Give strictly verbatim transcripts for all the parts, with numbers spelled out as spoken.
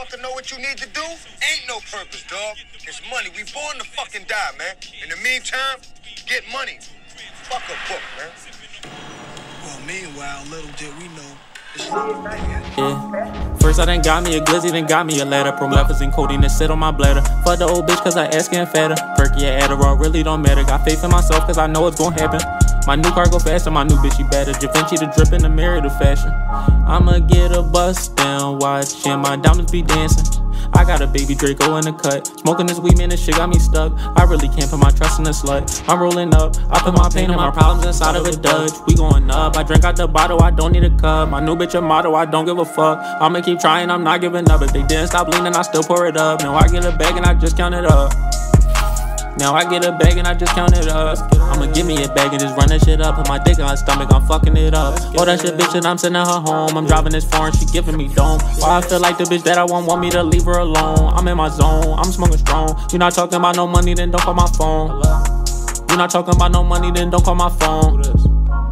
motherfucker know what you need to do? Ain't no purpose, dog. It's money. We born to fucking die, man. In the meantime, get money. Fuck a book, man. Well, meanwhile, little did we know. Yeah. First I done got me a glizzy, then got me a letter. Promethazine codeine that sit on my bladder. Fuck the old bitch cause I ass getting fatter. Perky or Adderall really don't matter. Got faith in myself cause I know it's gon' happen. My new car go faster, my new bitch she better. Da Vinci the drip in the mirror to fashion. I'ma get a bust down watching my diamonds be dancing. I got a baby Draco in the cut. Smoking this weed, man, this shit got me stuck. I really can't put my trust in a slut. I'm rolling up, I put my pain and my problems inside of a Dutch. We going up, I drink out the bottle, I don't need a cup. My new bitch a model, I don't give a fuck. I'ma keep trying, I'm not giving up. If they didn't stop leaning, I still pour it up. Now I get a bag and I just count it up. Now I get a bag and I just count it up. I'ma give me a bag and just run that shit up. Put my dick on her stomach, I'm fucking it up. Oh, that shit bitch and I'm sending her home. I'm driving this foreign, she giving me dome. Why I feel like the bitch that I want want me to leave her alone. I'm in my zone, I'm smoking strong. You not talking about no money, then don't call my phone. You not talking about no money, then don't call my phone. They, they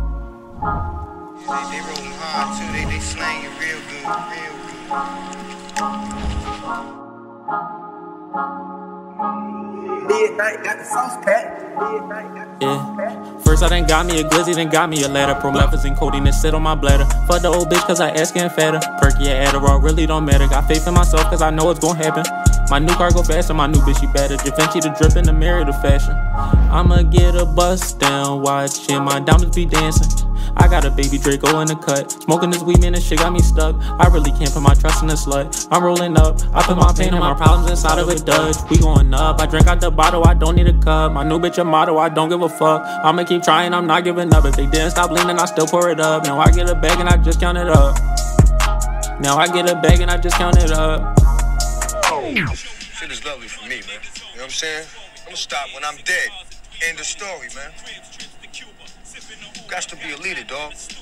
rolling hard too, they, they slang it real good, real good. Midnight got the sauce pack. Yeah. First I done got me a glizzy, then got me a letter. Promethazine codeine that sit on my bladder. Fuck the old bitch cause I ass getting fatter. Perky or Adderall really don't matter. Got faith in myself cause I know it's gon' happen. My new car go faster, my new bitch she better. Da Vinci the drip in the mirror to fashion. I'ma get a bust down watching my diamonds be dancing. I got a baby Draco in the cut. Smoking this weed, man, this shit got me stuck. I really can't put my trust in a slut. I'm rolling up, I put my pain and my problems inside of a Dutch. We going up, I drink out the bottle, I don't need a cup. My new bitch a model, I don't give a fuck. I'ma keep trying, I'm not giving up. If they didn't stop leaning, I still pour it up. Now I get a bag and I just count it up. Now I get a bag and I just count it up. Shit is lovely for me, man. You know what I'm saying? I'm gonna stop when I'm dead. End of story, man. Got to be a leader, dog.